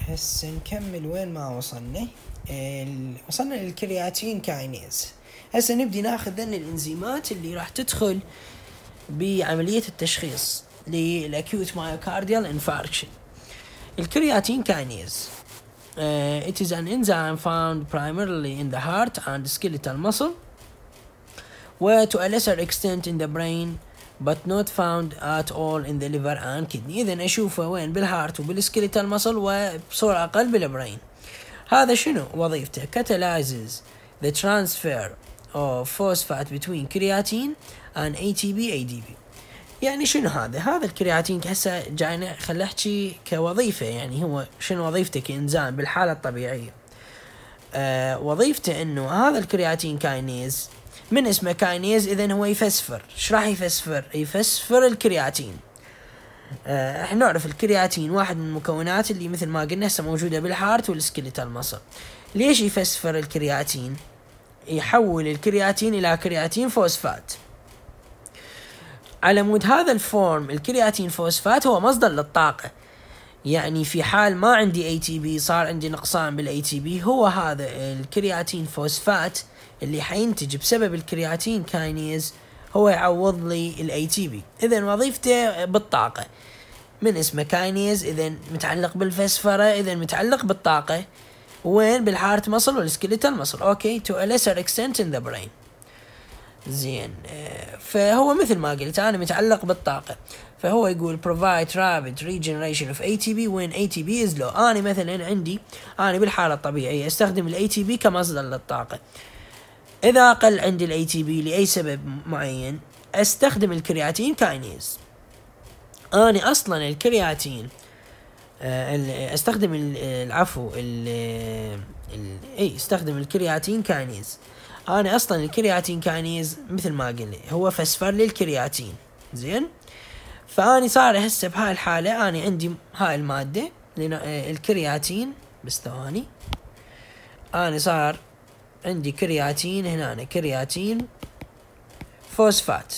هسه نكمل وين ما وصلنا. وصلنا للكرياتين كاينيز. هسه نبدي ناخذ ذن الانزيمات اللي راح تدخل بعملية التشخيص للأكيوت مايوكارديال انفاركشن. الكرياتين كاينيز it is an enzyme found primarily in the heart and skeletal muscle و to a lesser extent in the brain but not found at all in the liver and kidney. إذن أشوفه وين؟ بالهارت وبالسكيليتال مصل وبصورة أقل بالبرين. هذا شنو وظيفته؟ catalyzes the transfer of phosphate between creatine and ATP ADP. يعني شنو هذا الكرياتين هسه جاينا خل احكي كوظيفة، يعني هو شنو وظيفته كإنزيم بالحالة الطبيعية. وظيفته انه هذا الكرياتين كاينيز من اسمه كاينيز، اذن هو يفسفر. ايش راح يفسفر الكرياتين. احنا نعرف الكرياتين واحد من المكونات اللي مثل ما قلنا هسه موجودة بالهارت والسكيليتال مصل. ليش يفسفر الكرياتين؟ يحول الكرياتين الى كرياتين فوسفات. على مود هذا الفورم الكرياتين فوسفات هو مصدر للطاقة، يعني في حال ما عندي ATP صار عندي نقصان بالATP، هو هذا الكرياتين فوسفات اللي حينتج بسبب الكرياتين كاينيز هو يعوض لي الATP. إذن وظيفته بالطاقة، من اسمه كاينيز إذن متعلق بالفسفرة، إذن متعلق بالطاقة. وين؟ بالهارت مصل والسكيليتال مصل. اوكي to a lesser extent in the brain. زين. فهو مثل ما قلت انا متعلق بالطاقة، فهو يقول provide rapid regeneration of ATP when ATP is low. انا مثلا انا بالحالة الطبيعية استخدم ال ATP كمصدر للطاقة. اذا قل عندي ال ATP لأي سبب معين استخدم الكرياتين كاينيز. انا اصلا الكرياتين استخدم استخدم الكرياتين كاينيز. انا اصلا الكرياتين كاينيز مثل ما قلنا هو فسفر للكرياتين. زين. فاني صار هسه بهاي الحالة اني عندي هاي المادة الكرياتين. بس ثواني، اني صار عندي كرياتين هنا، كرياتين فوسفات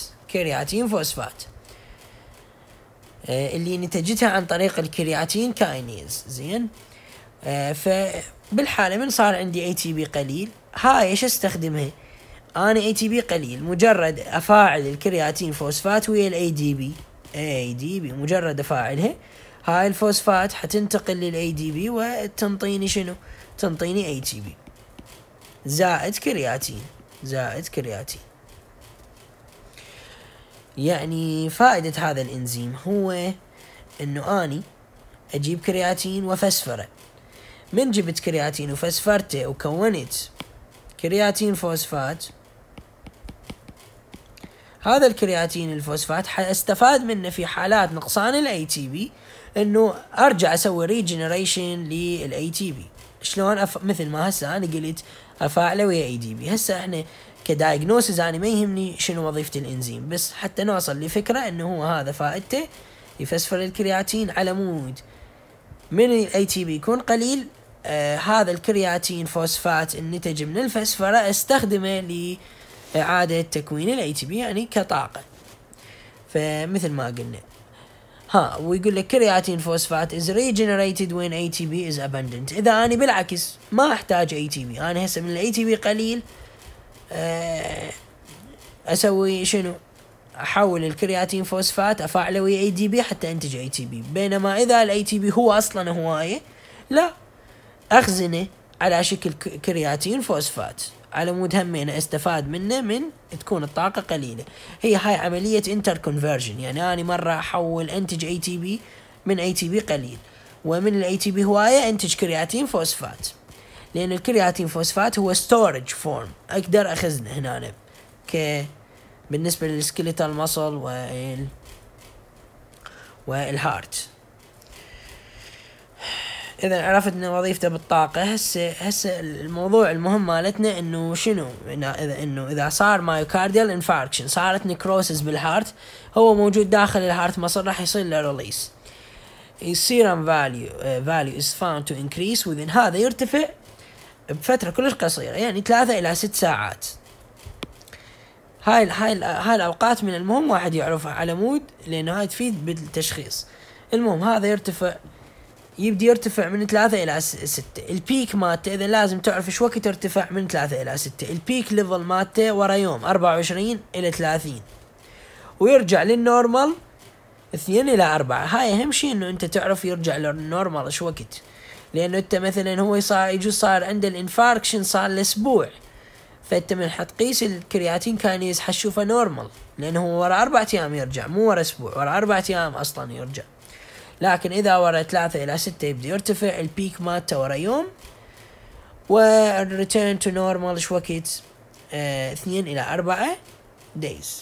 اللي نتجتها عن طريق الكرياتين كاينيز. زين. فبالحالة من صار عندي ATP قليل، هاي ايش استخدمها؟ انا ATP قليل، مجرد افاعل الكرياتين فوسفات ويا ADP مجرد افاعلها هاي الفوسفات حتنتقل للADP وتنطيني شنو؟ تنطيني ATP زائد كرياتين. يعني فائدة هذا الانزيم هو انه اني اجيب كرياتين وفسفره. من جبت كرياتين وفسفرته وكونت كرياتين فوسفات، هذا الكرياتين الفوسفات حاستفاد منه في حالات نقصان الATP انه ارجع اسوي ريجنريشن للATP. شلون؟ مثل ما هسه انا قلت افاعله ويا ADP. هسه احنا كدايجنوسيس انا ما يهمني شنو وظيفة الانزيم، بس حتى نوصل لفكرة انه هو هذا فائدته يفسفر الكرياتين على مود من الATP يكون قليل. هذا الكرياتين فوسفات النتج من الفسفرة استخدمه لإعادة تكوين الATP يعني كطاقة. فمثل ما قلنا ويقول لك كرياتين فوسفات is regenerated when ATP is abundant. إذا أنا بالعكس ما أحتاج ATP، أنا هسه من الATP قليل، أسوي شنو؟ أحول الكرياتين فوسفات أفاعله ويا ADP حتى أنتج ATP. بينما إذا الATP هو أصلا هواية، لا، أخزنه على شكل كرياتين فوسفات على مود همين استفاد منه من تكون الطاقة قليلة. هاي عملية انتر كونفرجن، يعني أنا مرة أحول أنتج ATP من ATP قليل، ومن الATP هواية أنتج كرياتين فوسفات، لأن الكرياتين فوسفات هو storage form أقدر أخزنه هنا بالنسبة للسكيليتال مصل والهارت. إذا عرفت إن وظيفته بالطاقة. هسه الموضوع المهم مالتنا إنه شنو؟ إذا صار مايوكارديال انفاركشن، صارت نكروسس بالهارت، هو موجود داخل الهارت مصل، راح يصير له ريليس. السيرم value is found to increase within، هذا يرتفع بفترة كلش قصيرة، يعني 3 إلى 6 ساعات. هاي الأوقات من المهم واحد يعرفها على مود، لأنه هاي تفيد بالتشخيص. المهم هذا يرتفع يبدي يرتفع من 3 إلى 6. البيك مالته إذا لازم تعرف إيش وقت ارتفع من 3 إلى 6. البيك ليفل مالته ورا يوم 24 إلى 30، ويرجع للنورمال 2 إلى 4. هاي أهم شيء إنه أنت تعرف يرجع للنورمال إيش وقت، لأنه أنت مثلا هو يجوز صار عنده الانفاركشن صار الأسبوع، فأنت من حتقيس الكرياتين كاينيز حتشوفه نورمال، لأنه هو ورا 4 أيام يرجع، مو ورا أسبوع، ورا 4 أيام أصلا يرجع. لكن إذا ورا 3 إلى 6 يبدأ يرتفع البيك مالته ورا يوم، والريتيرن تو نورمال إيش وقت 2 إلى 4 days.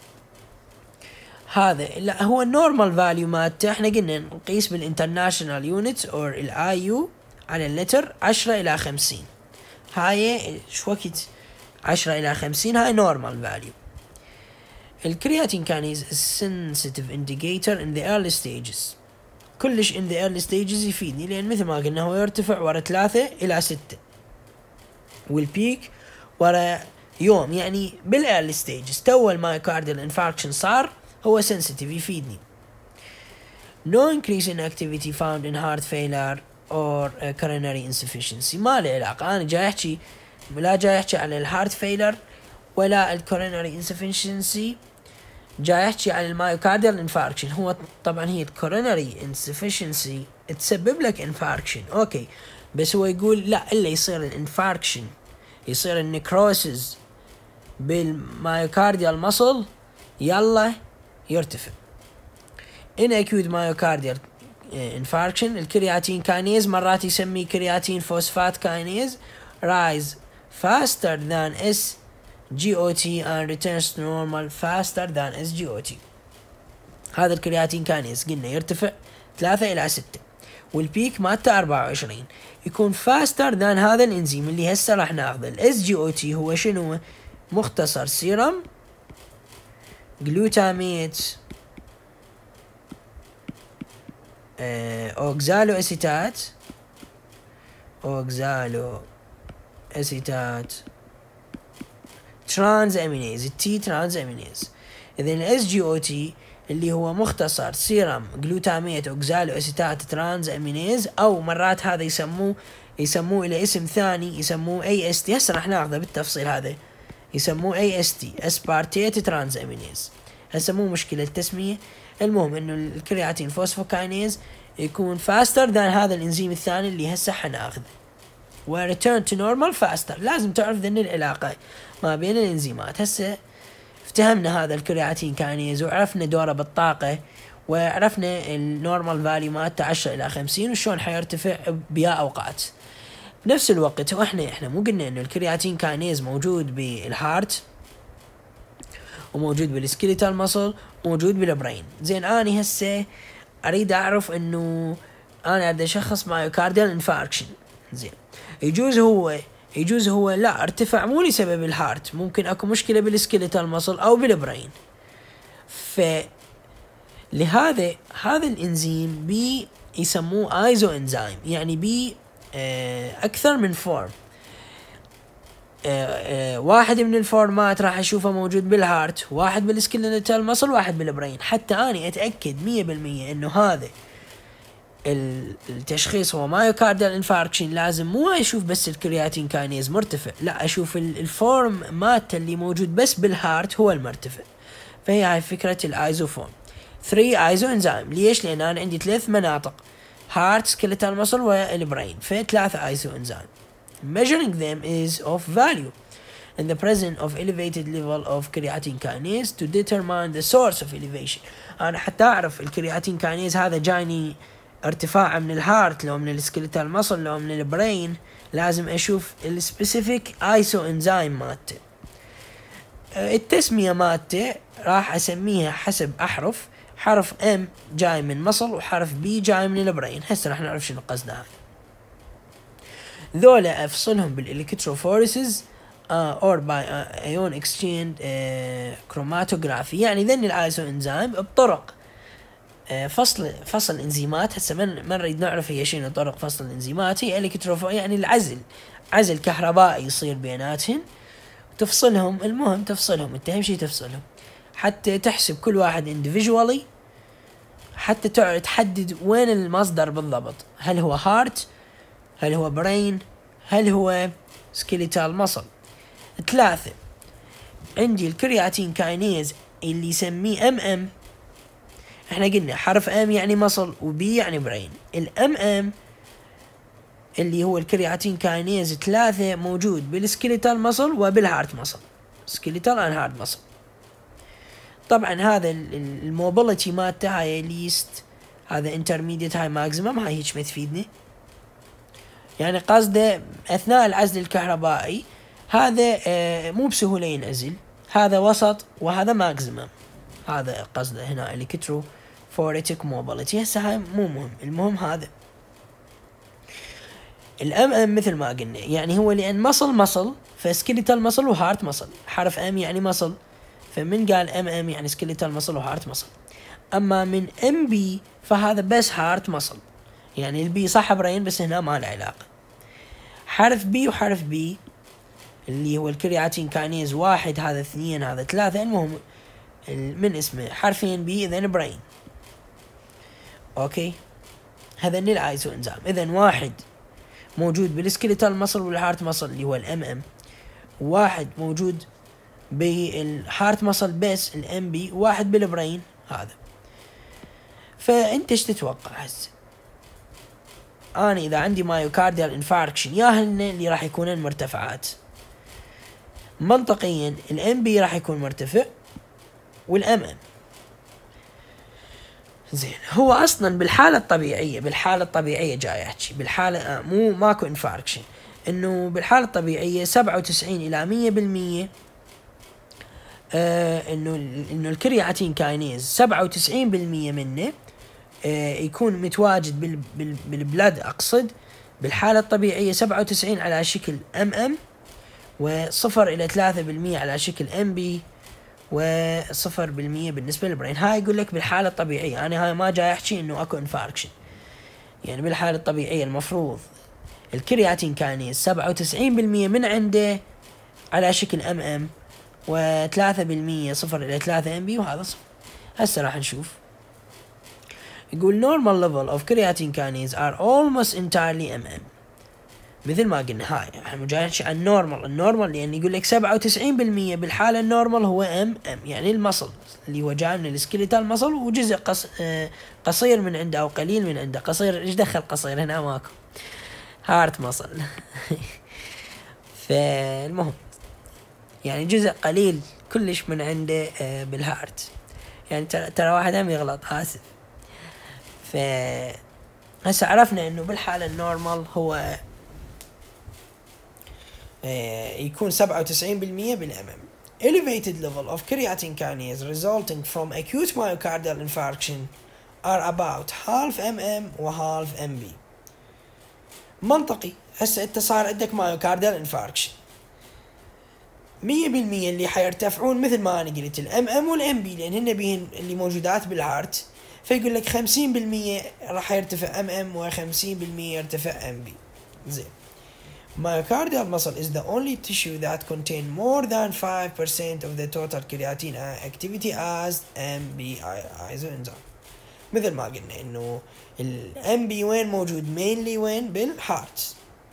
هذا لا هو النورمال فاليو مالته. احنا قلنا نقيس بالانترناشونال يونت اور الاي يو على اللتر 10 إلى 50. هاي إيش وقت 10 إلى 50 هاي نورمال فاليو. الكرياتين كاينيز sensitive indicator in the early stages. كلش in the early stages يفيدني، لأن مثل ما قلنا هو يرتفع ورا 3 إلى 6 والبيك ورا يوم، يعني بالearly stages تو المايوكارديال انفاركشن صار هو sensitive يفيدني. No increase in activity found in heart failure or coronary insufficiency. ما له علاقة. أنا جاي أحكي لا جاي أحكي على الهارت فيلر ولا الكوروناري انسفشنسي، جاي أحكي عن المايوكارديال انفاركشن. هو طبعا هي الكوروناري انسفشنسي تسبب لك انفاركشن اوكي، بس هو يقول لا إلا يصير الانفاركشن، يصير النكروسز بالمايوكارديال مصل يلا يرتفع. in acute myocardial infarction الكرياتين كاينيز مرات يسمي كرياتين فوسفات كاينيز rise faster than SGOT and returns to normal faster than SGOT. هذا الكرياتين كاينيز قلنا يرتفع 3 إلى 6 والبيك مالته 24، يكون faster than هذا الانزيم اللي هسه راح ناخذه. ال SGOT هو شنو؟ مختصر سيرم جلوتاميت اوكزالو اسيتات ترانز امينيز، التي ترانز امينيز. اذا الاس جي او تي اللي هو مختصر سيرم جلوتاميت اوكزالو اسيتات ترانز امينيز، او مرات هذا يسموه الى اسم ثاني يسموه اي اس تي، هسه راح ناخذه بالتفصيل. هذا يسموه اي اس تي اسبارتيت ترانز امينيز، هسه مو مشكلة التسمية. المهم انه الكرياتين فوسفوكاينيز يكون faster than هذا الانزيم الثاني اللي هسه حناخذه، و return to normal faster. لازم تعرف ذن العلاقة ما بين الانزيمات. هسه افتهمنا هذا الكرياتين كاينيز وعرفنا دوره بالطاقة، وعرفنا النورمال فاليو مالته 10 إلى 50 وشون حيرتفع بيا اوقات. بنفس الوقت واحنا مو قلنا انه الكرياتين كاينيز موجود بالهارت وموجود بالسكيليتال ماسل وموجود بالبرين. زين اني هسه اريد اعرف انه انا اريد اشخص مايوكارديال انفاركشن. زين يجوز هو لا ارتفع مو لسبب الهارت، ممكن اكو مشكلة بالسكيليتال ماسل او بالبرين. لهذا هذا الانزيم بي يسموه ايزو انزيم، يعني بي اكثر من فورم. واحد من الفورمات راح اشوفه موجود بالهارت، واحد بالسكيليتال ماسل، واحد بالبرين، حتى اني اتاكد 100% انه هذا التشخيص هو مايوكارديال انفاركشن. لازم مو اشوف بس الكرياتين كاينيز مرتفع، لا اشوف الفورم مالته اللي موجود بس بالهارت هو المرتفع. فهي هاي فكرة الايزوفورم 3 ايزو انزيم. ليش؟ لان انا عندي 3 مناطق، هارت سكيليتال ماسل والبرين، فثلاثة ايزو انزيم. Measuring them is of value in the presence of elevated level of creatine kinase to determine the source of elevation. أنا حتى أعرف الكرياتين كاينيز هذا جايني ارتفاع من الهارت لو من السكيليتال ماسل لو من البرين، لازم أشوف السبيسيفيك ايسو انزيم مالته. التسمية مالته راح أسميها حسب أحرف. حرف M جاي من مصل وحرف B جاي من البرين. هسه راح نعرف شنو قصده هذا. ذولا افصلهم بالالكتروفوريسز or by ion exchange chromatography. يعني ذن الايزو انزيم بطرق فصل انزيمات. هسه ما نريد نعرف هي شنو طرق فصل الانزيمات. هي يعني عزل كهربائي يصير بيناتهن تفصلهم. المهم تفصلهم، انت اهم شيء تفصلهم حتى تحسب كل واحد individually حتى تحدد وين المصدر بالضبط، هل هو هارت، هل هو برين، هل هو سكيليتال مصل. 3 عندي الكرياتين كاينيز اللي يسميه ام. احنا قلنا حرف ام يعني مصل وبي يعني برين. الام اللي هو الكرياتين كاينيز 3 موجود بالسكيليتال مصل وبالهارت مصل، سكيليتال اند هارت مصل. طبعا هذا الموبيليتي مالته هاي ليست، هذا انترميديت، هاي ماكسيمم، هاي هيك ما تفيدني. يعني قصده اثناء العزل الكهربائي هذا مو بسهولة ينعزل، هذا وسط وهذا ماكسيمم، هذا قصده هنا الكترو فوريتك موبيليتي. هسه هاي مو مهم، المهم هذا الام مثل ما قلنا، يعني هو لان مصل فسكيليتال مصل وهارت مصل، حرف ام يعني مصل، فمن قال ام يعني سكيليتال مصل وهارت مصل. اما من ام بي فهذا بس هارت مصل، يعني البي صح برين بس هنا ما له علاقة. حرف بي وحرف بي اللي هو الكرياتين كاينيز 1 هذا 2 هذا 3، المهم من اسمه حرفين بي اذا برين. اوكي هذا الايزو انزيم. اذا 1 موجود بالسكيليتال مصل والهارت مصل اللي هو الام، 1 موجود بالهارت مصل بس الام بي، 1 بالبرين هذا. فانت ايش تتوقع هسه؟ انا اذا عندي مايوكارديال انفاركشن ياهلنا اللي راح يكونن مرتفعات، منطقيا الام بي راح يكون مرتفع والام زين. هو اصلا بالحاله الطبيعيه جاي احكي بالحاله مو ماكو انفاركشن، انه بالحاله الطبيعيه 97 الى 100% انه الكرياتين كاينيز 97% منه يكون متواجد بالبلاد، اقصد بالحاله الطبيعيه 97 على شكل ام و0 الى 3% على شكل ام بي و0% بالنسبه للبرين. هاي يقول لك بالحاله الطبيعيه، انا هاي ما جاي احكي انه اكو انفاركشن، يعني بالحاله الطبيعيه المفروض الكرياتين كاينيز 97% من عنده على شكل ام و3% 0 الى 3 ام بي وهذا 0. هسه راح نشوف. يقول normal level of creatine kinase are almost entirely mm. مثل ما قلنا هاي احنا جاي نحكي عن النورمال لان يقول لك 97% بالحاله النورمال هو ام يعني المصل اللي هو جاي من السكيليتال مصل، وجزء قصير من عنده او قليل من عنده. قصير ايش دخل قصير هنا؟ ماكو، هارت مصل. فالمهم يعني جزء قليل كلش من عنده بالهارت، يعني ترى واحد هم يغلط، اسف. هسه عرفنا انه بالحالة النورمال هو يكون 97% بالامام. Elevated level of creatine kinase resulting from acute myocardial infarction are about half و half mb. منطقي. هسه انت صار عندك myocardial infarction 100% اللي حيرتفعون مثل ما انا قلت الام والام بي، لان هن بيهن اللي موجودات بالهارت، فيقول لك 50% راح يرتفع و50% يرتفع ام بي. زين. Myocardial muscle is the only tissue that contain more than 5% of the total creatine activity as MB isoenzyme. مثل ما قلنا انه الام بي وين موجود؟ mainly وين؟ بالهارت.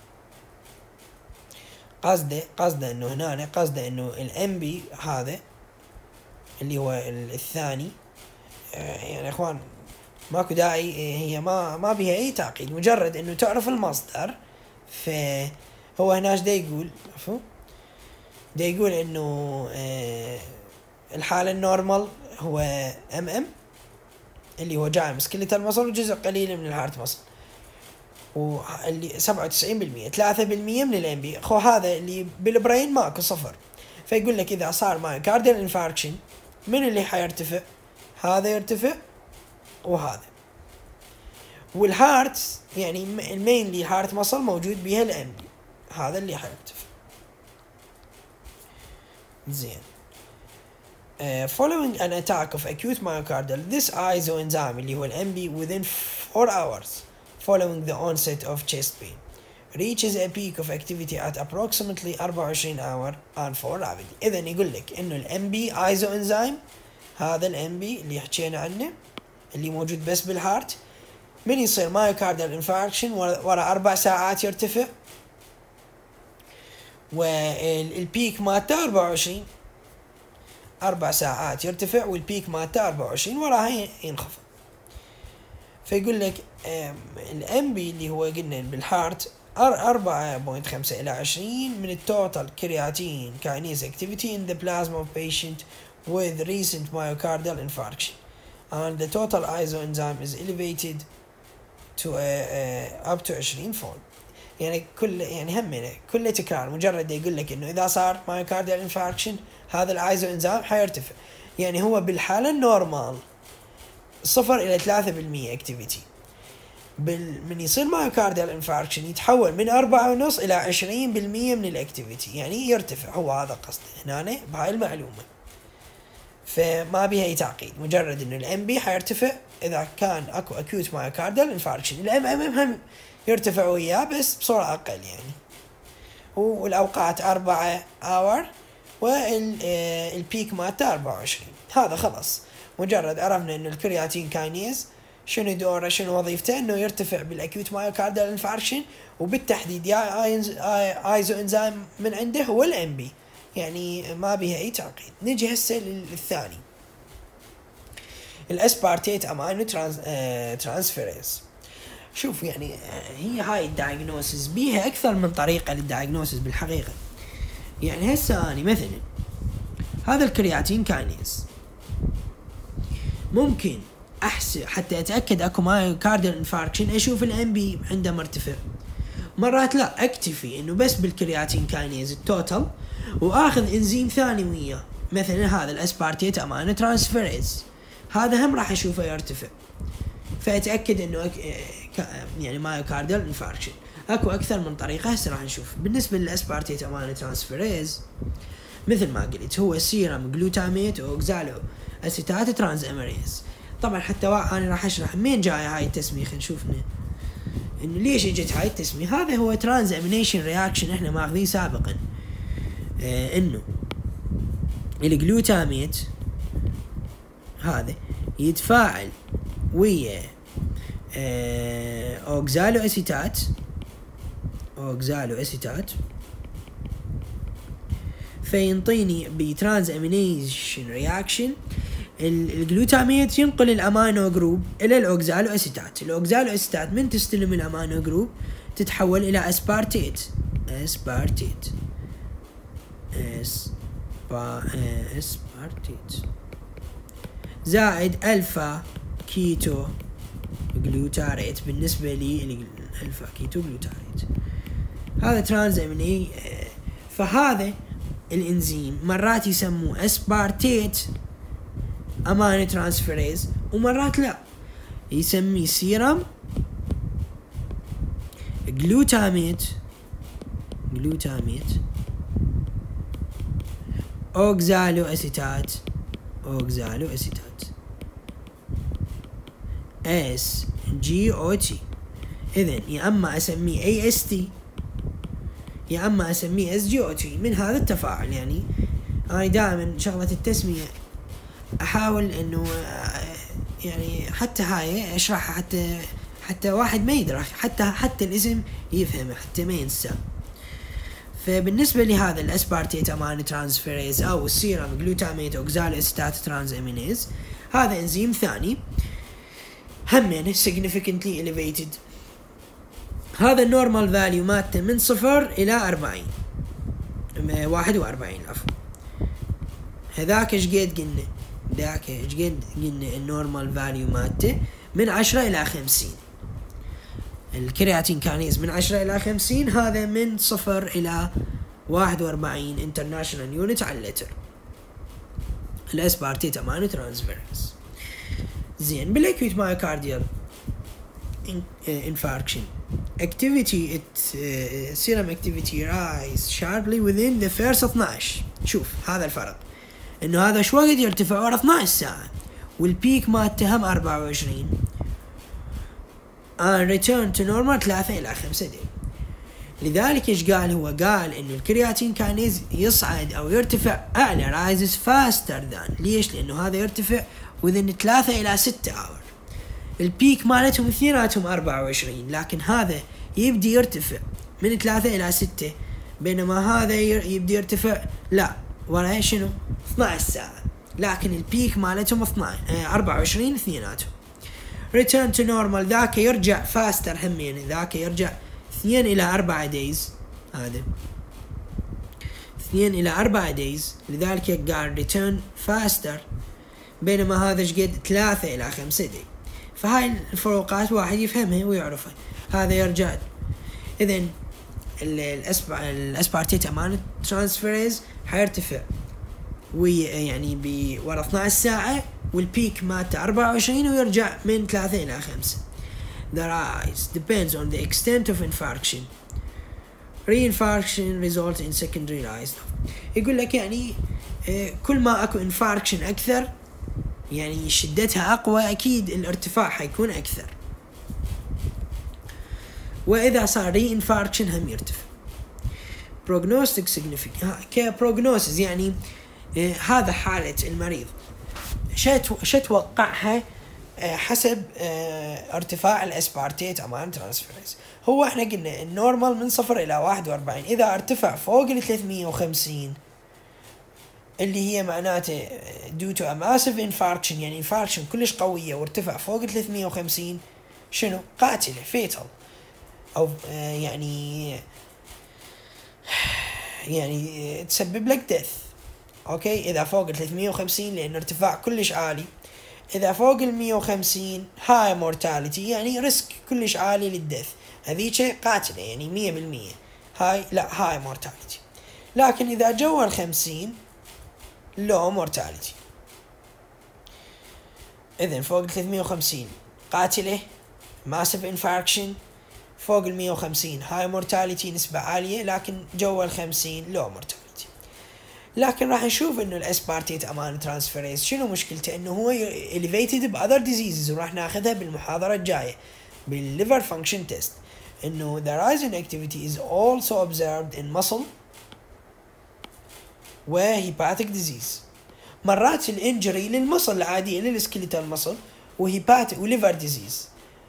قصده انه هنا قصده انه الام بي هذا اللي هو الثاني، يعني اخوان ماكو داعي، هي ما بيها اي تعقيد، مجرد انه تعرف المصدر. فهو هنا ايش دا يقول؟ دا يقول انه الحالة النورمال هو ام اللي هو جاي من سكيليتال مصل وجزء قليل من الهارت مصل، واللي 97% 3% من الام بي. هذا اللي بالبرين ماكو 0. فيقول لك اذا صار مايوكارديال انفاركشن من اللي حيرتفع؟ هذا يرتفع وهذا. والهارت يعني المينلي هارت مصل موجود بها الام بي، هذا اللي حيرتفع. زين. Following an attack of acute myocardial, this isoenzyme اللي هو الام بي within 4 hours following the onset of chest pain reaches a peak of activity at approximately 24 hour and fall rapidly. إذن يقول لك إنه الام بي isoenzyme، هذا الام بي اللي حكينا عنه اللي موجود بس بالهارت، من يصير مايوكارديال انفاركشن ورا 4 ساعات يرتفع، والبيك مالته 24 4 ساعات يرتفع، والبيك مالته 24 وراها ينخفض. فيقول لك الام بي اللي هو قلنا بالهارت 4.5 إلى 20 من التوتال كرياتين كاينيز activity in the plasma of patient with recent myocardial infarction, and the total isoenzyme is elevated to up to 20 fold. يعني همنا كل تكرار مجرد يقول لك انه اذا صار myocardial infarction هذا الايزو انزيم حيرتفع. يعني هو بالحالة النورمال 0 إلى 3% activity، من يصير مايوكارديال انفاركشن يتحول من 4.5 إلى 20% من الاكتيفيتي، يعني يرتفع. هو هذا قصده هنا بهاي المعلومة، فما بيها اي تعقيد، مجرد انه الام بي حيرتفع اذا كان اكو اكيوت مايوكارديال انفاركشن. الام ام هم يرتفع وياه بس بصورة اقل يعني، والاوقات 4 اور والبيك مالته 24. هذا خلص مجرد عرفنا انه الكرياتين كاينيز شنو دوره شنو وظيفته، انه يرتفع بالاكيوت مايوكارديال انفاركشن، وبالتحديد يا ايزو انزيم من عنده هو الام بي، يعني ما بيها اي تعقيد. نجي هسه للثاني، الاسبارتيت امينو ترانسفيريز. شوف يعني هي هاي الدايجنوسيس بيها اكثر من طريقه للدايجنوسيس بالحقيقه. يعني هسه اني مثلا هذا الكرياتين كاينيز ممكن احسب حتى اتاكد اكو مايوكارديال انفاركشن، اشوف الام بي عنده مرتفع. مرات لا، اكتفي انه بس بالكرياتين كاينيز التوتال واخذ انزيم ثاني وياه، مثلا هذا الاسبارتيت امينو ترانسفيريز، هذا هم راح اشوفه يرتفع، فاتاكد انه يعني مايوكارديال انفاركشن. اكو اكثر من طريقه هسه راح نشوف. بالنسبه للاسبارتيت امينو ترانسفيريز مثل ما قلت هو سيرم جلوتاميت اوكزالو اسيتات ترانز اميريز. طبعا حتى انا راح اشرح من جاي هاي التسميه، خلينا نشوف انه ليش اجت هاي التسميه. هذا هو ترانز امينيشن رياكشن احنا ماخذين سابقا، انه الجلوتاميت هذا يتفاعل ويا اوكزالو اسيتات فينطيني بترانز امينيشن رياكشن. الجلوتاميت ينقل الامينو جروب الى الاوكزالو اسيتات. الاوكزالو اسيتات من تستلم الامينو جروب تتحول الى اسبارتيت زائد الفا كيتو جلوتاريت. بالنسبه لي الفا كيتو جلوتاريت هذا ترانز اميني. فهذا الانزيم مرات يسموه اسبارتيت امينو ترانسفيريز، ومرات لا يسميه سيرم جلوتاميت اوكزالو اسيتات اس جي او تي. اذن يا اما اسميه اي اس تي يا اما اسميه اس جي او تي من هذا التفاعل. يعني انا دائما شغله التسميه احاول انه يعني حتى هاي اشرحها حتى واحد ما يدرك، حتى الاسم يفهمه، حتى ما ينسى. فبالنسبة لهذا الاسبارتيت امينو ترانسفيريز او السيرم جلوتاميت اوكزالو اسيتات ترانز امينيز، هذا انزيم ثاني همين significantly elevated. هذا النورمال فاليو مالته من 0 إلى 41 عفوا. هذاك ايش قد قلنا؟ ذاك ايش قد قلنا النورمال فاليو مالته من 10 إلى 50. الكرياتين كانيز من 10 إلى 50، هذا من 0 إلى 41 انترناشونال يونت على اللتر. الاسبارتيت امينو ترانسفيريز. زين بالاكيوت مايوكارديال infarction activity serum activity rise sharply within the first 12. شوف هذا الفرق، انه هذا شو وقت يرتفع ورا 12 ساعة، والبيك مالته هم 24 and return to normal 3 إلى 5 دقائق. لذلك ايش قال؟ هو قال انه الكرياتين كاينيز يصعد او يرتفع اعلى rises faster than. ليش؟ لانه هذا يرتفع within 3 إلى 6 hours. البيك مالتهم اثنيناتهم 24، لكن هذا يبدي يرتفع من 3 إلى 6، بينما هذا يبدي يرتفع لا ولا شنو 12 ساعة، لكن البيك مالتهم 24 اثنيناتهم. return to normal ذاك يرجع faster هم، يعني ذاك يرجع 2 إلى 4 days، هذا 2 إلى 4 days، لذلك قال return faster، بينما هذا شقد 3 إلى 5 days. فهاي الفروقات واحد يفهمها ويعرفها. هذا يرجع إذن الاسبارتيت امانة ترانسفيريز حيرتفع يعني ورا 12 ساعة، والبيك مالته 24 ويرجع من 3 إلى 5. The rise depends on the extent of infarction. Reinfarction result in secondary rise. يقول لك يعني كل ما اكو infarction اكثر، يعني شدتها اقوى، اكيد الارتفاع حيكون اكثر، واذا صار reinfarction هم يرتفع. prognostic significance كبروجنوسيس، يعني هذا حالة المريض شو توقعها حسب ارتفاع الاسبارتيت امان ترانسفيريز. هو احنا قلنا النورمال من 0 إلى 41، اذا ارتفع فوق ال 350 اللي هي معناته due to a massive infarction، يعني infarction كلش قوية وارتفع فوق ال 350 شنو قاتلة fatal، او يعني تسبب لك death. اوكي، اذا فوق ال 350 لان ارتفاع كلش عالي. اذا فوق ال 150 high mortality، يعني ريسك كلش عالي للدث، هذيك قاتلة يعني 100%. هاي لا high mortality. لكن اذا جوا ال 50 low mortality. اذن فوق ال 350 قاتلة massive infarction، فوق ال 150 high mortality نسبة عالية، لكن جوا ال 50 low mortality. لكن راح نشوف انه الاسبارتيت امان ترانسفيريز شنو مشكلته، انه هو elevated ب other diseases، وراح ناخذها بالمحاضرة الجاية بالliver function test، انه the rise in activity is also observed in muscle و hepatic disease. مرات الانجري للمصل العادية للسكيليتال مصل وهيباتيك وليفر disease.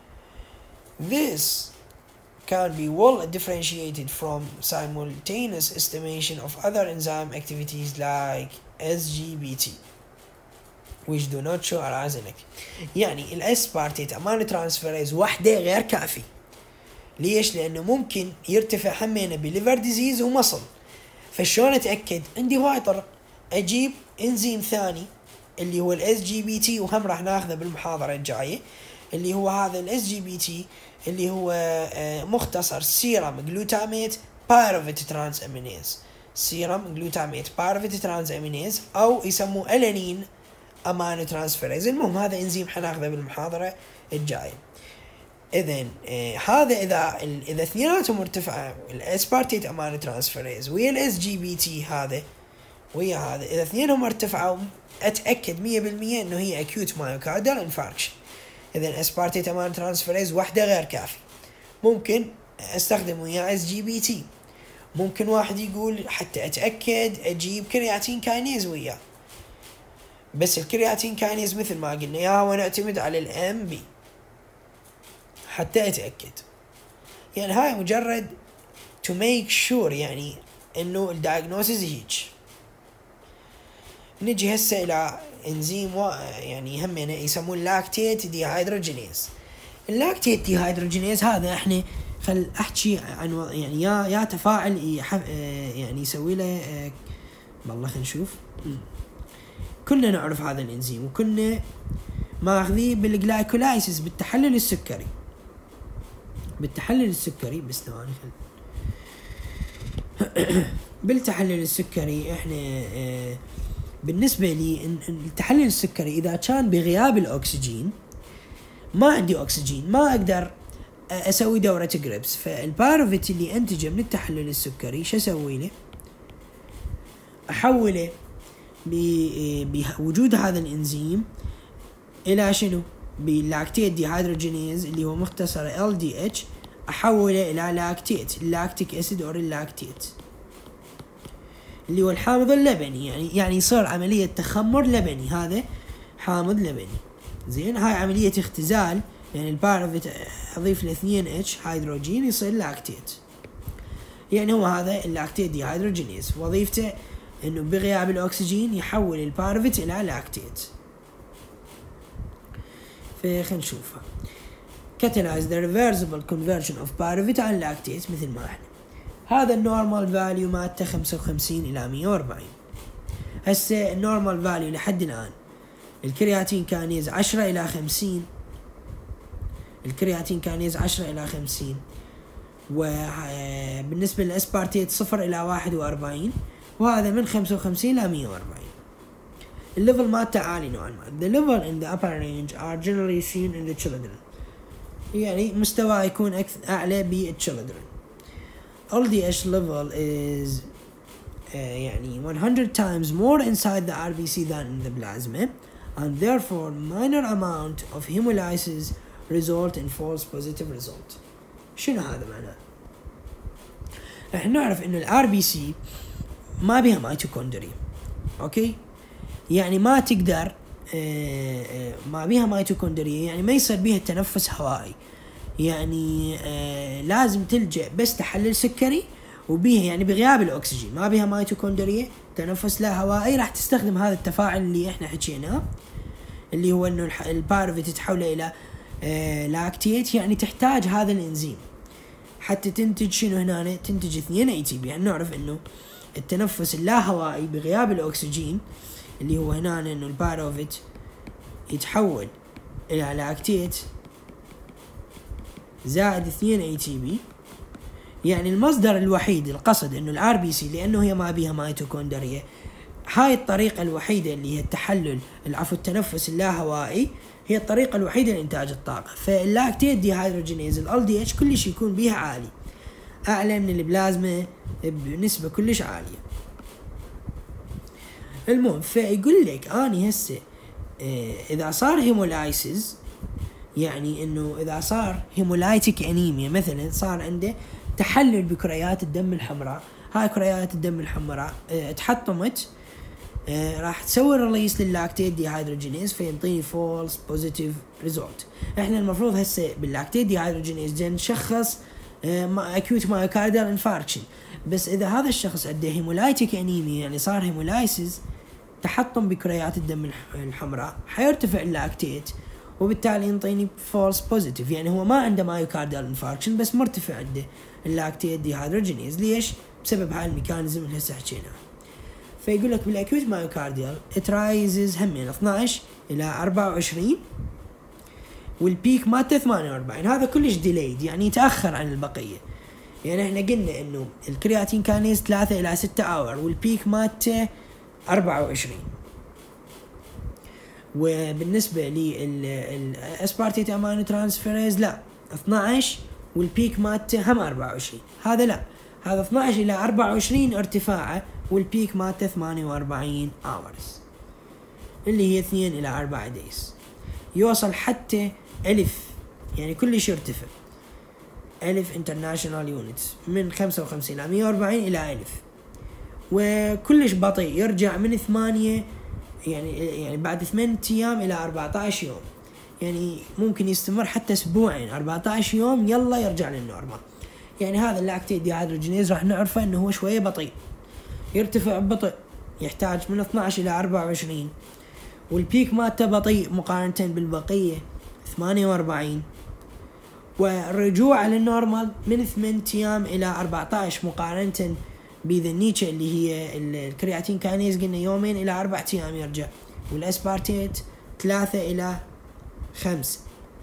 This can be well differentiated from simultaneous estimation of other enzyme activities like SGBT which do not show a rise in activity. يعني الاسبارتيت امان ترانسفيريز وحده غير كافي. ليش؟ لانه ممكن يرتفع همينه بليفر ديزيز ومصل. فشلون اتاكد؟ عندي هواي طرق. اجيب انزيم ثاني اللي هو الاس جي بي تي، وهم راح ناخذه بالمحاضره الجايه، اللي هو هذا الاس جي بي تي اللي هو مختصر سيرم جلوتاميت بايروفيت ترانس امينيز، سيرم جلوتاميت بايروفيت ترانس امينيز، او يسموه الانين امانو ترانسفيريز. المهم هذا انزيم حناخذه بالمحاضره الجايه. اذن هذا اذا اثنيناتهم ارتفعوا، الاسبارتيت امانو ترانسفيريز ويا الاس جي بي تي هذا ويا هذا، اذا اثنينهم ارتفعوا اتاكد 100% انه هي اكيوت مايوكاردال انفاركشن. اذا اسبارتيت امان ترانسفيريز وحده غير كافي، ممكن استخدم وياه اس جي بي تي. ممكن واحد يقول حتى اتاكد اجيب كرياتين كاينيز وياه، بس الكرياتين كاينيز مثل ما قلنا اياها ونعتمد على الام بي حتى اتاكد. يعني هاي مجرد to make sure يعني انه الدايجنوسيس هيك. نجي هسه الى انزيم يعني همينه يسموه اللاكتيت ديهيدروجينيز. اللاكتيت ديهيدروجينيز هذا احنا خل احكي عن يعني يا تفاعل يعني يسوي له والله خلينا نشوف. كلنا نعرف هذا الانزيم وكنا ماخذيه بالجلايكولايسيس بالتحلل السكري. بس ثواني بالتحلل السكري احنا بالنسبة لي التحلل السكري إذا كان بغياب الأكسجين، ما عندي أكسجين، ما أقدر أسوي دورة جريبس. فالبايروفيت اللي أنتجه من التحلل السكري شو أسوي له؟ أحوله بوجود هذا الإنزيم إلى شنو؟ باللاكتيت ديهيدروجينيز اللي هو مختصر LDH، أحوله إلى لاكتيت، اللاكتيك أسيد أو اللاكتيت اللي هو الحامض اللبني. يعني يصير عملية تخمر لبني، هذا حامض لبني. زين، هاي عملية اختزال يعني البايروفيت اضيف له 2 اتش هيدروجين يصير لاكتيت. يعني هو هذا اللاكتيت دي هيدروجينيز، وظيفته انه بغياب الاكسجين يحول البايروفيت الى لاكتيت. فخلينا نشوفها. catalyze the reversible conversion of pyruvate عن لاكتيت مثل ما احنا. هذا النورمال فاليو مالته 55 الى 140. هسه النورمال فاليو لحد الان الكرياتين كانيز 10 الى 50. الكرياتين كانيز 10 الى 50. وبالنسبة للاسبارتيت 0 الى 41، وهذا من 55 الى 140. الليفل مالته عالي نوعا ما. The level in the upper range are generally seen in the children. يعني مستوى يكون أعلى بالchildren. LDH level is يعني 100 times more inside the RBC than in the plasma, and therefore minor amount of hemolysis result in false positive result. شنو هذا معناه؟ احنا نعرف انه الRBC ما بيها ميتوكوندري، اوكي؟ يعني ما تقدر ما بيها ميتوكوندريا، يعني ما يصير بيها تنفس هوائي، يعني لازم تلجأ بس تحلل سكري، وبيها يعني بغياب الاكسجين ما بيها ميتوكوندريا تنفس لا هوائي، راح تستخدم هذا التفاعل اللي احنا حكيناه، اللي هو انه البايروفيت تتحوله الى لاكتيت. يعني تحتاج هذا الانزيم حتى تنتج شنو هنا؟ تنتج 2 ATP. يعني نعرف انه التنفس اللاهوائي بغياب الاكسجين اللي هو هنا انه البايروفيت يتحول الى لاكتيت زائد 2 ATP. يعني المصدر الوحيد القصد انه الار بي سي لانه هي ما بيها ميتوكوندريا، هاي الطريقة الوحيدة اللي هي التحلل التنفس اللاهوائي هي الطريقة الوحيدة لإنتاج الطاقة. فاللاكتيت دي هيدروجينيز ال LDH كلش يكون بيها عالي، أعلى من البلازما بنسبة كلش عالية. المهم فيقول لك أني هسه إذا صار هيمولايسيس، يعني إنه إذا صار هيمولايتيك أنيميا مثلا، صار عنده تحلل بكريات الدم الحمراء، هاي كريات الدم الحمراء تحطمت، راح تسوي ريليس للاكتيت دي هيدروجينيز فينطيني فولس بوزيتيف ريزولت. احنا المفروض هسه باللاكتيت دي هيدروجينيز نشخص اكيوت مايوكارديال انفاركشن، بس اذا هذا الشخص عنده هيمولايتيك انيميا يعني صار هيمولايسيس تحطم بكريات الدم الحمراء، حيرتفع اللاكتيت وبالتالي ينطيني فولس بوزيتيف، يعني هو ما عنده مايوكارديال انفاركشن بس مرتفع عنده اللاكتيت دي هيدروجينيز. ليش؟ بسبب هاي الميكانيزم اللي هسه حكيناه. فيقول لك بالاكيوت مايوكارديال اترايزز همين 12 الى 24 والبيك مالته 48، هذا كلش ديليد يعني يتاخر عن البقيه. يعني احنا قلنا انه الكرياتين كانيز 3 الى 6 اور والبيك مالته 24. وبالنسبه للاسبارتيت امينو ترانسفيريز لا 12 والبيك مالته هم 24. هذا لا، هذا 12 الى 24 ارتفاعه والبيك مالته 48 hours اللي هي 2 الى 4 دايز. يوصل حتى 1000، يعني كلش يرتفع 1000 international units من 55 إلى 140 إلى 1000. وكلش بطيء يرجع من 8 يعني بعد 8 أيام إلى 14 يوم، يعني ممكن يستمر حتى أسبوعين 14 يوم يلا يرجع للنورمال. يعني هذا اللاكتيت دي هيدروجينيز راح نعرفه انه هو شوية بطيء، يرتفع ببطء، يحتاج من 12 إلى 24 والبيك مالته بطيء مقارنة بالبقية 48، والرجوع للنورمال من 8 أيام إلى 14 مقارنة بذنيتشا اللي هي الكرياتين كانيز قلنا 2 إلى 4 أيام يرجع، والأسبارتيت 3 إلى 5.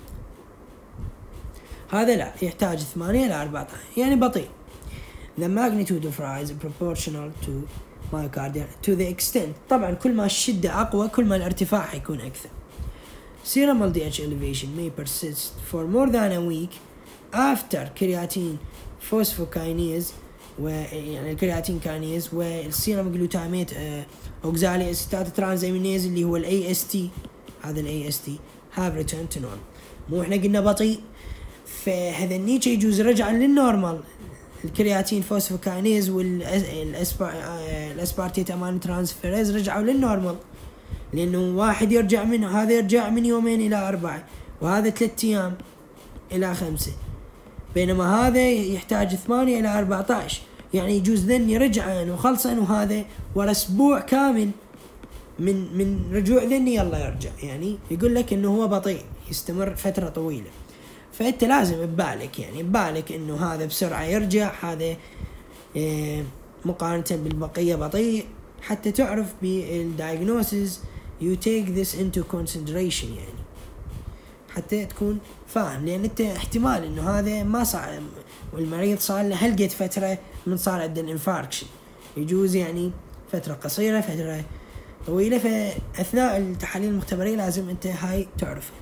هذا لا، يحتاج 8 إلى 14 يعني بطيء. The magnitude of rise is proportional to myocardial to the extent. طبعا كل ما الشدة أقوى كل ما الارتفاع حيكون أكثر. Serum LDH elevation may persist for more than a week after creatine phosphokinase يعني الكرياتين كانيز والسيرم جلوتاميت اوكزالي اسيتات ترانزامينيز اللي هو الاي اس تي، هذا الاي اس تي have returned to normal. مو احنا قلنا بطيء، فهذا النيتش يجوز رجعا للنورمال. الكرياتين فوسفوكاينيز والاسبارتيت امينو ترانسفيريز رجعوا للنورمال، لانه واحد يرجع من هذا يرجع من 2 إلى 4 وهذا 3 أيام إلى 5، بينما هذا يحتاج 8 إلى 14. يعني يجوز ذني رجعن وخلصن، وهذا ورا أسبوع كامل من رجوع ذني يلا يرجع. يعني يقول لك إنه هو بطيء، يستمر فترة طويلة. فأنت لازم ببالك، يعني ببالك إنه هذا بسرعة يرجع، هذا مقارنة بالبقية بطيء، حتى تعرف بالdiagnosis you take this into consideration، يعني حتى تكون فاهم. لأن أنت احتمال إنه هذا ما صار والمريض صار له هلقت فترة من صار عنده الانفاركشن، يجوز يعني فترة قصيرة فترة طويلة. فأثناء التحاليل المختبرية لازم أنت هاي تعرفها.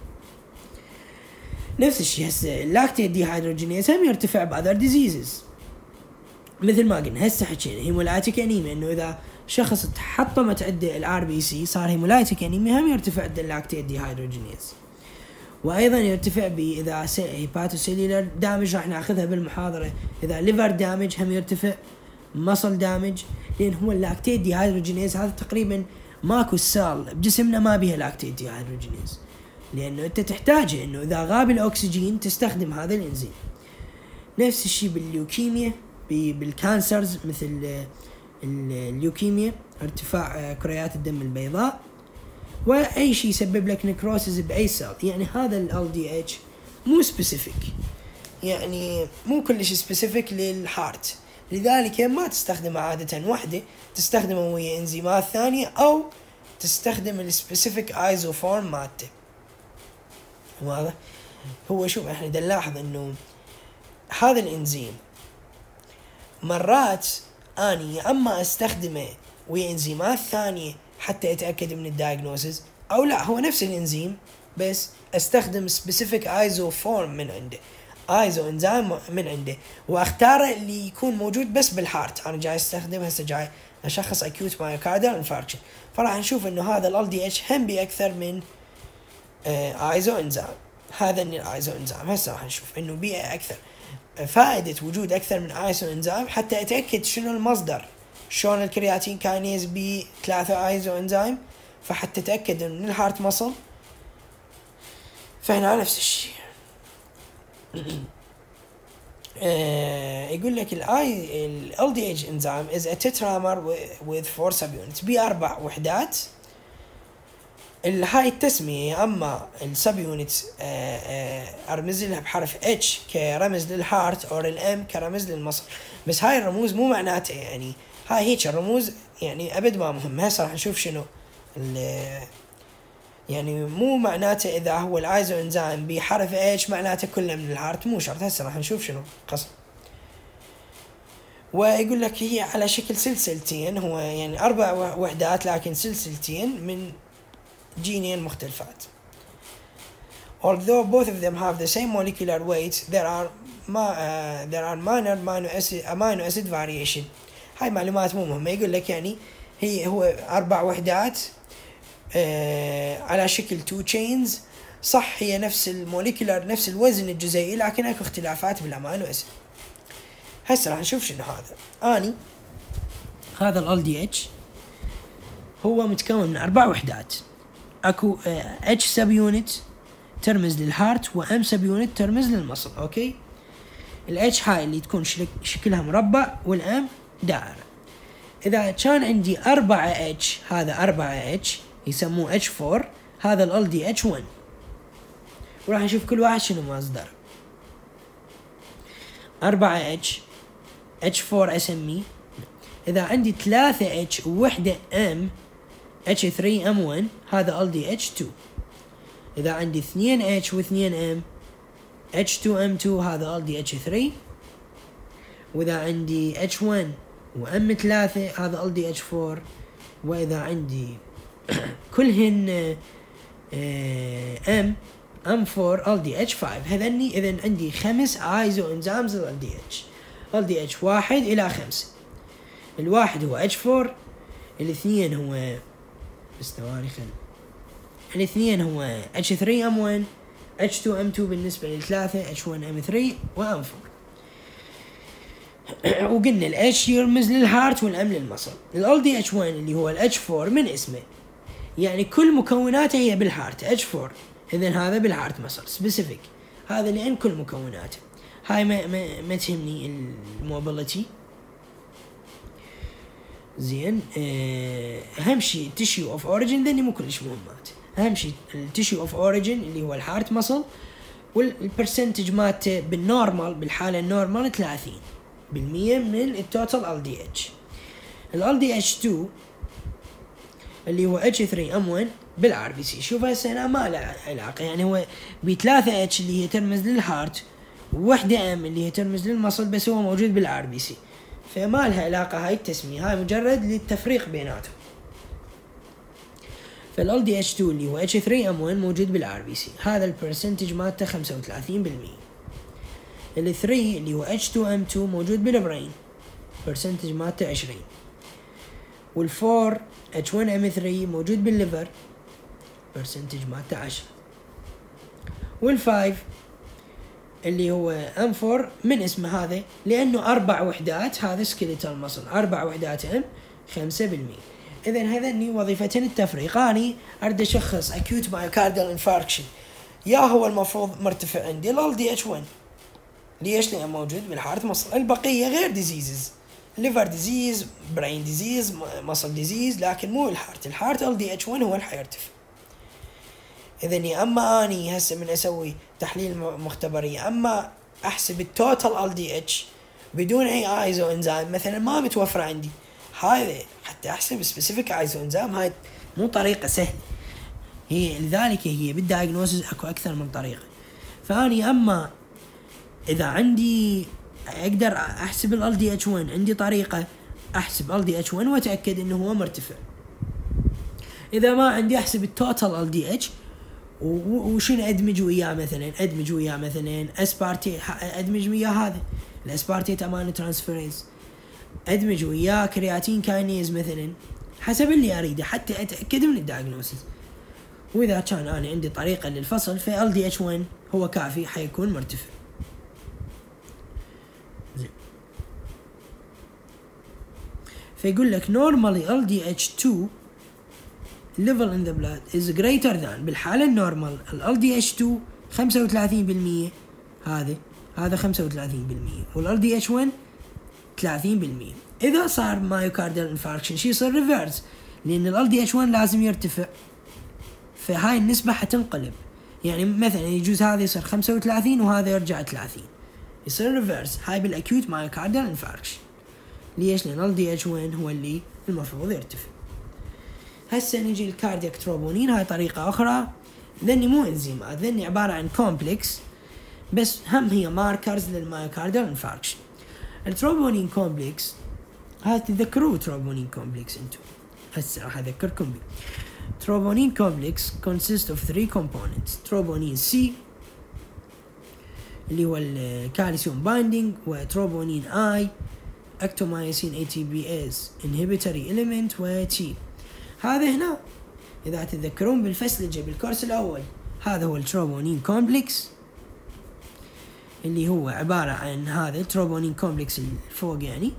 نفس الشيء هسه اللاكتيت ديهايدروجينيز هم يرتفع بأذر ديزيزز، مثل ما قلنا هسه حكينا هيمولايتيك انيميا، انه اذا شخص تحطمت عنده الار بي سي صار هيمولايتيك انيميا هم يرتفع عنده اللاكتيت ديهايدروجينيز. وايضا يرتفع اذا هيباتوسيلولر دامج راح ناخذها بالمحاضره، اذا ليفر دامج هم يرتفع، مصل دامج، لان هو اللاكتيت ديهايدروجينيز هذا تقريبا ماكو سال بجسمنا ما بيها لاكتيت ديهايدروجينيز، لانه انت تحتاجه انه اذا غاب الاكسجين تستخدم هذا الانزيم. نفس الشيء بالليوكيميا، بالكانسرز مثل الليوكيميا، ارتفاع كريات الدم البيضاء، واي شيء يسبب لك نكروسيس باي سيل. يعني هذا ال LDH مو سبيسيفيك، يعني مو كلش سبيسيفيك للهارت، لذلك ما تستخدمه عادة وحده، تستخدمه ويا انزيمات ثانية او تستخدم السبيسيفيك ايزوفورم مالته. واضح؟ هو شوف احنا نلاحظ انه هذا الانزيم مرات اني يا اما استخدمه ويا انزيمات ثانية حتى اتاكد من الدايجنوسيس، او لا هو نفس الانزيم بس استخدم سبيسيفيك ايزوفورم من عنده، ايزو انزيم من عنده، واختاره اللي يكون موجود بس بالهارت. انا جاي استخدم هسه جاي اشخص اكيوت مايوكاردال انفاركشن، فراح نشوف انه هذا ال LDH هم باكثر من ايزو انزيم. هذا الايزو انزيم هسه راح نشوف انه بيئة اكثر، فائدة وجود اكثر من ايزو انزيم حتى اتاكد شنو المصدر، شلون الكرياتين كاينيز ب3 ايزو انزيم، فحتى تاكد انه من الهارت مصل. فهنا نفس الشيء. يقول لك ال LDH enzyme is a tetramer with 4 subunits، ب4 وحدات. هاي التسمية اما السب يونت ارمز لها بحرف H كرمز للهارت، او الام كرمز للمصل، بس هاي الرموز مو معناته يعني هاي هيك الرموز يعني ابد ما مهم. هسه راح نشوف شنو يعني مو معناته اذا هو الايزو انزيم بحرف H معناته كله من الهارت، مو شرط. هسه راح نشوف شنو قصد. ويقول لك هي على شكل سلسلتين، هو يعني 4 وحدات لكن سلسلتين من جينين مختلفات. Although both of them have the same molecular weight, there are minor amino acid variation. هاي معلومات مو مهمة. يقول لك يعني هو 4 وحدات على شكل 2 chains، صح هي نفس الموليكولار نفس الوزن الجزيئي، لكن اكو اختلافات بالامينو اسيد. هسه راح نشوف شنو هذا ال LDH هو متكون من 4 وحدات. اكو H سب يونت ترمز للهارت، و M سب يونت ترمز للمصل. اوكي، ال H هاي اللي تكون شكلها مربع، والM دائرة. اذا كان عندي 4 H، هذا 4 H يسموه H4، هذا ال LDH1. وراح نشوف كل واحد شنو مصدر. 4 H4 اسميه. اذا عندي 3 H ووحدة M H3M1، هذا LDH2. اذا عندي 2 H و2 M H2M2، هذا LDH3. واذا عندي H1 وM3، هذا LDH4. واذا عندي كلهن M4 LDH5. هذني اذا عندي 5 ايزو انزيمز LDH 1 الى 5. الواحد هو H4، الاثنين هو الاثنين هو H3M1، H2M2 بالنسبة للثلاثة، H1M3 و M4. وقلنا ال H يرمز للهارت والM للمصل. ال LDH1 اللي هو ال H4 من اسمه، يعني كل مكوناته هي بالهارت. H4 إذن هذا بالهارت مسل سبيسيفيك، هذا لأن كل مكوناته. هاي ما تهمني الموبيليتي. زين. أهم شيء تيشيو اوف اوريجين، ذني مو كلش مهمات. أهم شيء التيشيو اوف اوريجين اللي هو الهارت مسل، والبرسنتج مالته بالنورمال، بالحالة النورمال 30% من التوتال LDH. ال LDH2 اللي هو H3M1 بالار بي سي. شوف هسه هنا ما له علاقة، يعني هو ب3 H اللي هي ترمز للهارت، ووحدة M اللي هي ترمز للمصل، بس هو موجود بالار بي سي، فما لها علاقة هاي التسمية، هاي مجرد للتفريق بيناتهم. فال LDH2 اللي هو H3M1 موجود بالار بي سي، هذا البرسنتج مالته 35%. ال 3 اللي هو H2M2 موجود بالبرين، برسنتج مالته 20. وال 4 H1M3 موجود بالليفر، برسنتج مالته 10. وال 5 اللي هو M4 من اسمه هذا لأنه 4 وحدات، هذا سكيليتال مصل، 4 وحدات M 5%. إذن هذني وظيفتين التفريق. أنا أريد أشخص acute myocardial infarction، يا هو المفروض مرتفع عندي ال LDH1. ليش؟ لأنه موجود بالهارت مصل. البقية غير ديزيزز، ليفر ديزيز، برين ديزيز، مصل ديزيز، لكن مو الهارت LDH1 هو اللي حيرتفع. إذن يا أما أني هسه من أسوي تحليل مختبري، أما أحسب التوتال LDH بدون أي ايزو انزيم مثلا ما متوفر عندي، هاي حتى أحسب سبيسيفيك ايزو انزيم هاي مو طريقة سهلة، هي لذلك هي بالدايجنوسيس أكو أكثر من طريقة. فأني أما إذا عندي أقدر أحسب ال LDH1، عندي طريقة أحسب LDH1 وأتأكد إنه هو مرتفع. إذا ما عندي أحسب التوتال LDH، وشنو ادمج وياه مثلا اسبارتيت، ادمج وياه هذا الاسبارتيت امينو ترانسفيريز، ادمج وياه كرياتين كاينيز مثلا، حسب اللي اريده حتى اتاكد من الدايجنوسيس. واذا كان انا عندي طريقه للفصل، ف LDH1 هو كافي، حيكون مرتفع. فيقول لك normally LDH2 level in the blood is greater than، بالحالة النورمال ال LDH2 35%، هذا 35%، وال LDH1 30%. إذا صار مايوكارديال انفاركشن شي يصير ريفيرس، لأن ال LDH1 لازم يرتفع، فهاي النسبة حتنقلب. يعني مثلا يجوز هذا يصير 35 وهذا يرجع 30، يصير ريفيرس. هاي بالأكيوت مايوكارديال انفاركشن. ليش؟ لأن LDH1 هو اللي المفروض يرتفع. هسه نجي الكاردياك تروبونين، هاي طريقة أخرى. ذني مو انزيمات، ذني عبارة عن كومبلكس، بس هم هي ماركرز للمايوكارديال انفاركشن. التروبونين كومبلكس هاي تذكروا تروبونين كومبلكس انتو، هسه راح أذكركم بيه. تروبونين كومبلكس consist of 3 components: تروبونين C اللي هو الكالسيوم بايندينج، وتروبونين I actomyosin ATPase inhibitory element، و T. هذا هنا إذا تتذكرون بالفسلجة بالكورس الأول، هذا هو التروبونين كومبلكس اللي هو عبارة عن هذا التروبونين كومبلكس الفوق. يعني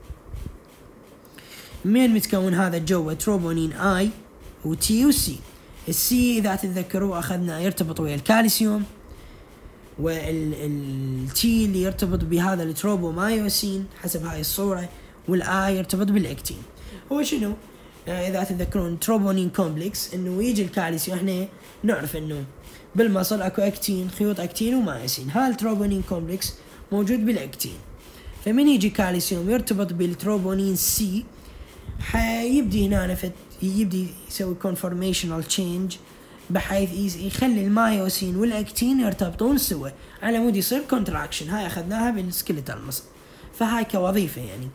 من متكون هذا جوا تروبونين I و T و C. السي إذا تتذكروا أخذنا يرتبط ويا الكالسيوم، والتي اللي يرتبط بهذا التروبومايوسين حسب هاي الصورة، والآي يرتبط بالأكتين. هو شنو؟ إذا تذكرون تروبونين كومبلكس إنه يجي الكالسيوم، إحنا نعرف إنه بالمصل أكو أكتين، خيوط أكتين ومايوسين. هذا التروبونين كومبلكس موجود بالأكتين، فمن يجي كالسيوم يرتبط بالتروبونين سي، حيبدي هنا يبدي يسوي conformational change بحيث يخلي المايوسين والأكتين يرتبطون سوا على مود يصير contraction. هاي أخذناها بالسكيلتال مصل، فهاي كوظيفة يعني.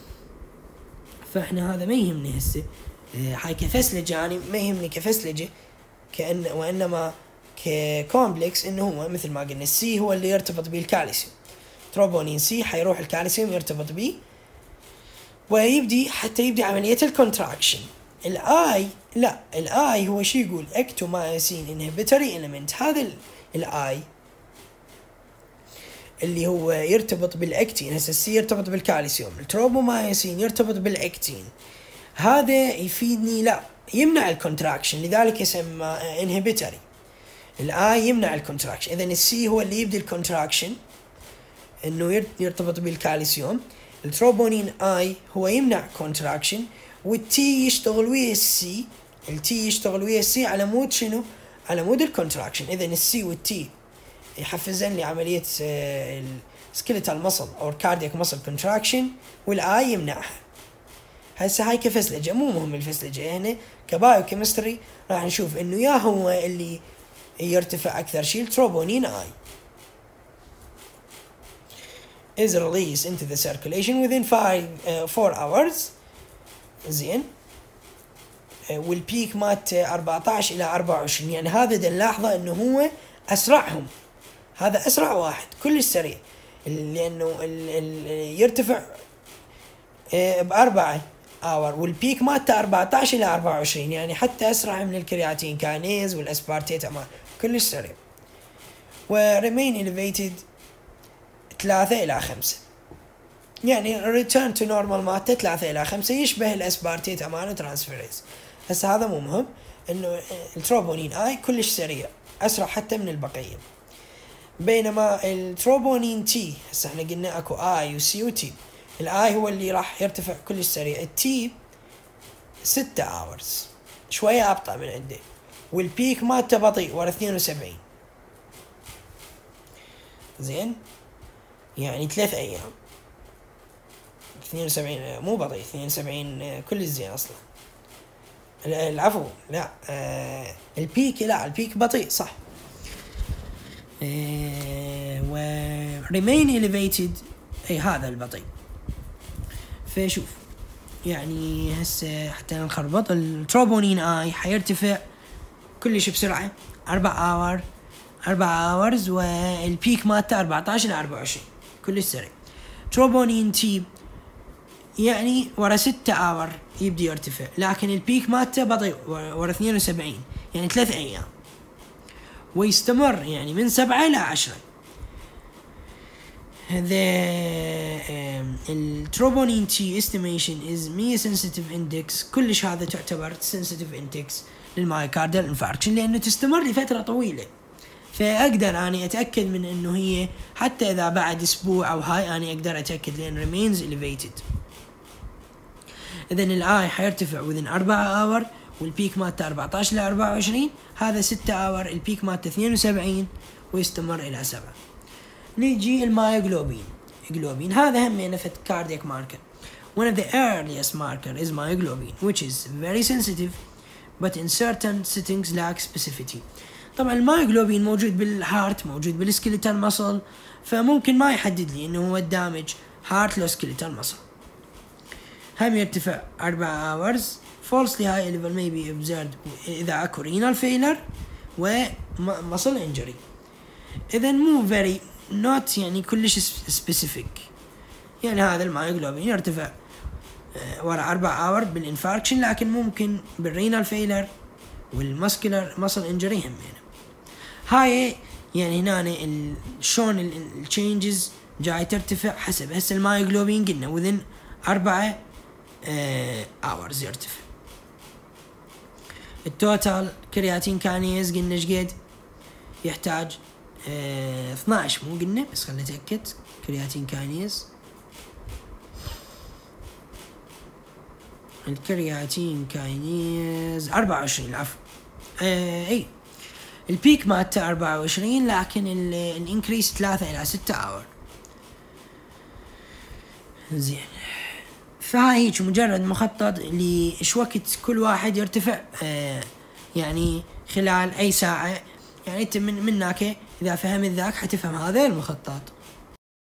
فإحنا هذا ما يهمني هسه، هاي كفسلجة يعني ما يهمني كفسلجة وإنما ككومبلكس إنه هو مثل ما قلنا السي هو اللي يرتبط بالكالسيوم، تروبونين سي حيروح الكالسيوم يرتبط به ويبدي حتى يبدي عملية الكونتراكشن. الآي لا، الآي هو شي يقول اكتومايسين انهبيتوري إليمنت. هذا الآي اللي هو يرتبط بالأكتين، هسه السي يرتبط بالكالسيوم، التروبومايسين يرتبط بالأكتين. هذا يفيدني لا يمنع الكونتراكشن، لذلك يسمى انهبيتوري. الاي يمنع الكونتراكشن. اذا السي هو اللي يبدي الكونتراكشن انه يرتبط بالكالسيوم. التروبونين اي هو يمنع كونتراكشن، والتي يشتغل ويا السي. التي يشتغل ويا السي على مود شنو؟ على مود الكونتراكشن. اذا السي والتي يحفزن لي عمليه السكيلتال ماسل او الكاردياك ماسل كونتراكشن، والاي يمنعها. هسه هاي كفسلجه، مو مهم الفسلجه هنا كبايو كيمستري. راح نشوف انه يا هو اللي يرتفع اكثر شيء التروبونين اي is released into the circulation within 4 hours. زين. والبيك مات 14 الى 24. يعني هذا نلاحظه انه هو اسرعهم، هذا اسرع واحد كلش سريع، لانه يرتفع ب4 اور، والبيك مالته 14 الى 24. يعني حتى اسرع من الكرياتين كاينيز والاسبارتيت، كلش سريع. وريمين elevated 3 الى 5. يعني return to normal مالته 3 الى 5، يشبه الاسبارتيت امانو ترانسفيريز. هسه هذا مو مهم، انه التروبونين اي كلش سريع، اسرع حتى من البقيه. بينما التروبونين تي، هسه احنا قلنا اكو اي وسي وتي. الاي هو اللي راح يرتفع كلش سريع، التي 6 اورز، شويه ابطا من عنده، والبيك مالته بطيء ورا 72. زين، يعني 3 ايام. 72 مو بطيء، 72 كل زين اصلا. العفو، لا البيك، لا البيك بطيء صح. و remain elevated، اي هذا البطيء. فشوف يعني هسه حتى نخربط، التروبونين اي حيرتفع كلش بسرعه 4 اورز، والبيك مالته 14 الى 24 كلش سريع. تروبونين تي يعني ورا 6 اور يبدي يرتفع، لكن البيك مالته بطيء ورا 72، يعني 3 ايام، ويستمر يعني من 7 الى 10. التروبونين تي estimation is Mie sensitive index. كلش هذا تعتبر sensitive index للمايوكاردال انفاركشن، لانه تستمر لفتره طويله، فاقدر اني اتاكد من انه هي حتى اذا بعد اسبوع او هاي اني اقدر اتاكد، لان remains elevated. اذا الاي حيرتفع within 4 اور، والبيك مالته 14 الى 24. هذا 6 اور، البيك مالته 72 ويستمر الى 7. نيجي المايوغلوبين. هذا هم نفت cardiac marker. One of the earliest marker is myoglobin, which is very sensitive but in certain settings lack specificity. طبعا المايوغلوبين موجود بالهارت، موجود بالسكيلتال ماسل، فممكن ما يحدد لي انه هو الدامج هارت لو سكيلتال ماسل. هم يرتفع 4 hours. Falsely high level may be observed إذا أكو renal failure و muscle injury. إذا مو very not يعني كلش specific. يعني هذا المايوغلوبين يرتفع ورا 4 اور بالانفاركشن، لكن ممكن بالرينال فيلر والمسكولار muscle injury هم يعني. هاي يعني هنا شلون التشينجز جاي ترتفع حسب. هسه المايوغلوبين قلنا within 4 hours يرتفع. التوتال كرياتين كاينيز قلنا شقد يحتاج 12، مو قلنا، بس خلينا نتأكد. كرياتين كاينيز، الكرياتين كاينيز 24، العفو. اي البيك مالته 24، لكن الانكريس 3 الى 6 اور. زين، فهاي هيك مجرد مخطط لإيش وقت كل واحد يرتفع يعني خلال أي ساعة. يعني أنت من هناك إذا فهمت ذاك حتفهم هذا المخطط.